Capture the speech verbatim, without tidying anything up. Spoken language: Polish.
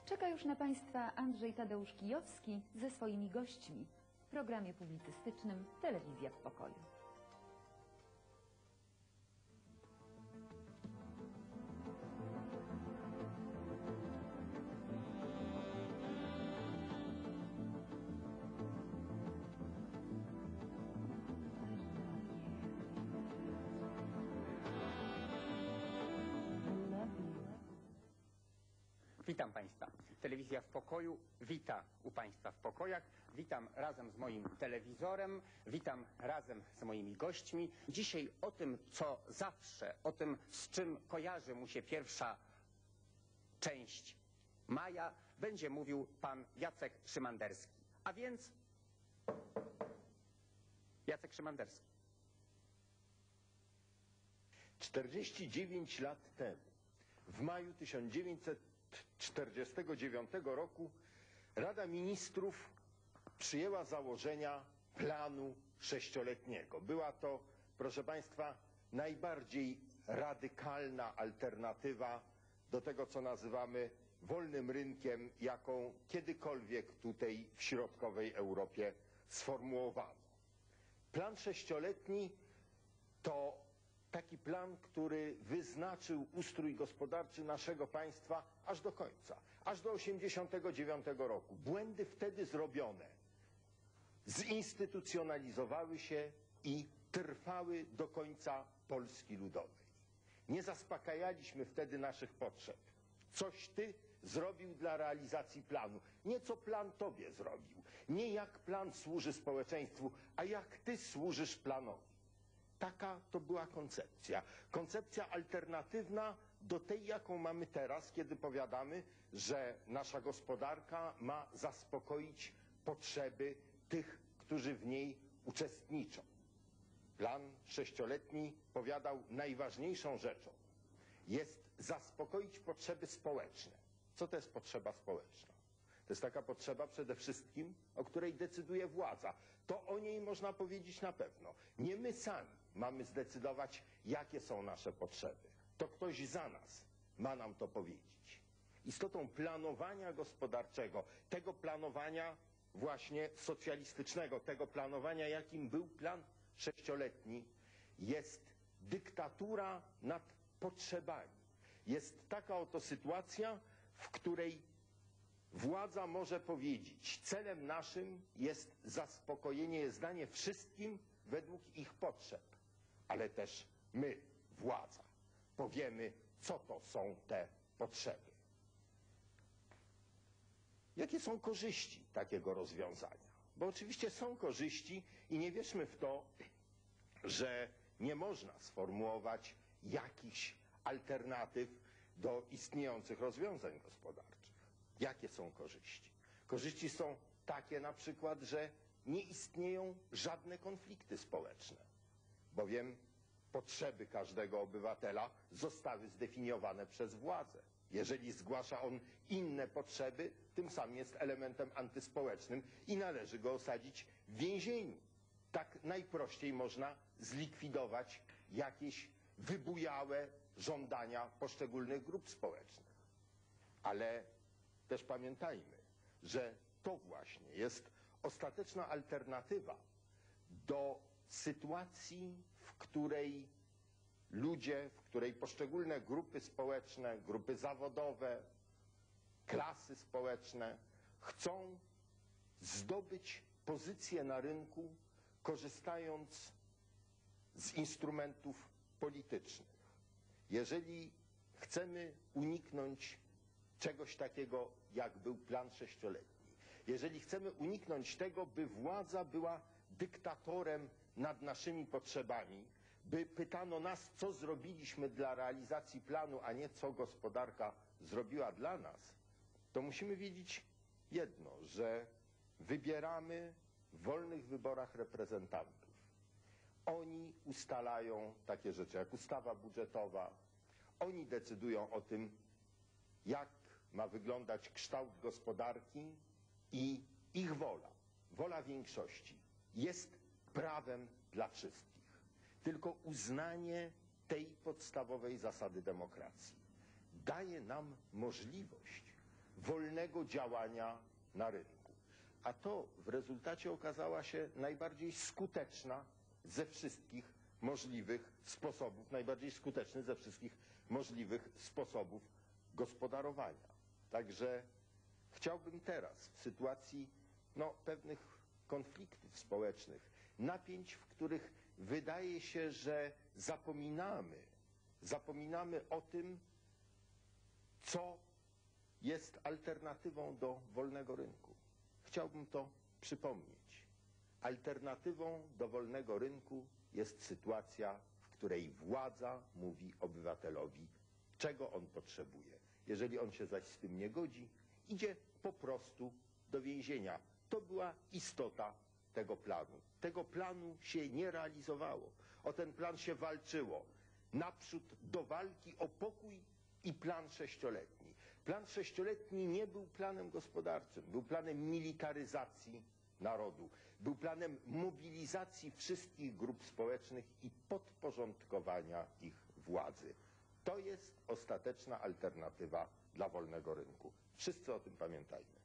Czeka już na Państwa Andrzej Tadeusz Kijowski ze swoimi gośćmi w programie publicystycznym Telewizja w Pokoju. Witam Państwa. Telewizja w Pokoju wita u Państwa w pokojach. Witam razem z moim telewizorem, witam razem z moimi gośćmi. Dzisiaj o tym, co zawsze, o tym, z czym kojarzy mu się pierwsza część maja, będzie mówił pan Jacek Szymanderski. A więc Jacek Szymanderski. czterdzieści dziewięć lat temu, w maju tysiąc dziewięćset czterdziestego dziewiątego roku, Rada Ministrów przyjęła założenia planu sześcioletniego. Była to, proszę Państwa, najbardziej radykalna alternatywa do tego, co nazywamy wolnym rynkiem, jaką kiedykolwiek tutaj w środkowej Europie sformułowano. Plan sześcioletni to taki plan, który wyznaczył ustrój gospodarczy naszego państwa aż do końca, aż do osiemdziesiątego dziewiątego roku. Błędy wtedy zrobione zinstytucjonalizowały się i trwały do końca Polski Ludowej. Nie zaspokajaliśmy wtedy naszych potrzeb. Coś ty zrobił dla realizacji planu. Nie co plan tobie zrobił. Nie jak plan służy społeczeństwu, a jak ty służysz planowi. Taka to była koncepcja. Koncepcja alternatywna do tej, jaką mamy teraz, kiedy powiadamy, że nasza gospodarka ma zaspokoić potrzeby tych, którzy w niej uczestniczą. Plan sześcioletni powiadał, najważniejszą rzeczą jest zaspokoić potrzeby społeczne. Co to jest potrzeba społeczna? To jest taka potrzeba przede wszystkim, o której decyduje władza. To o niej można powiedzieć na pewno. Nie my sami mamy zdecydować, jakie są nasze potrzeby. To ktoś za nas ma nam to powiedzieć. Istotą planowania gospodarczego, tego planowania właśnie socjalistycznego, tego planowania, jakim był plan sześcioletni, jest dyktatura nad potrzebami. Jest taka oto sytuacja, w której władza może powiedzieć, celem naszym jest zaspokojenie, jest danie wszystkim według ich potrzeb. Ale też my, władza, powiemy, co to są te potrzeby. Jakie są korzyści takiego rozwiązania? Bo oczywiście są korzyści i nie wierzmy w to, że nie można sformułować jakichś alternatyw do istniejących rozwiązań gospodarczych. Jakie są korzyści? Korzyści są takie na przykład, że nie istnieją żadne konflikty społeczne, bowiem potrzeby każdego obywatela zostały zdefiniowane przez władzę. Jeżeli zgłasza on inne potrzeby, tym samym jest elementem antyspołecznym i należy go osadzić w więzieniu. Tak najprościej można zlikwidować jakieś wybujałe żądania poszczególnych grup społecznych. Ale też pamiętajmy, że to właśnie jest ostateczna alternatywa do sytuacji, w której ludzie, w której poszczególne grupy społeczne, grupy zawodowe, klasy społeczne chcą zdobyć pozycję na rynku, korzystając z instrumentów politycznych. Jeżeli chcemy uniknąć czegoś takiego, jak był plan sześcioletni, jeżeli chcemy uniknąć tego, by władza była dyktatorem nad naszymi potrzebami, by pytano nas, co zrobiliśmy dla realizacji planu, a nie co gospodarka zrobiła dla nas, to musimy wiedzieć jedno, że wybieramy w wolnych wyborach reprezentantów. Oni ustalają takie rzeczy jak ustawa budżetowa. Oni decydują o tym, jak ma wyglądać kształt gospodarki i ich wola, wola większości jest prawem dla wszystkich. Tylko uznanie tej podstawowej zasady demokracji daje nam możliwość wolnego działania na rynku. A to w rezultacie okazała się najbardziej skuteczna ze wszystkich możliwych sposobów, najbardziej skuteczny ze wszystkich możliwych sposobów gospodarowania. Także chciałbym teraz w sytuacji no, pewnych konfliktów społecznych, napięć, w których wydaje się, że zapominamy, zapominamy o tym, co jest alternatywą do wolnego rynku. Chciałbym to przypomnieć. Alternatywą do wolnego rynku jest sytuacja, w której władza mówi obywatelowi, czego on potrzebuje. Jeżeli on się zaś z tym nie godzi, idzie po prostu do więzienia. To była istota tego planu. Tego planu się nie realizowało. O ten plan się walczyło. Naprzód do walki o pokój i plan sześcioletni. Plan sześcioletni nie był planem gospodarczym, był planem militaryzacji narodu, był planem mobilizacji wszystkich grup społecznych i podporządkowania ich władzy. To jest ostateczna alternatywa dla wolnego rynku. Wszyscy o tym pamiętajmy.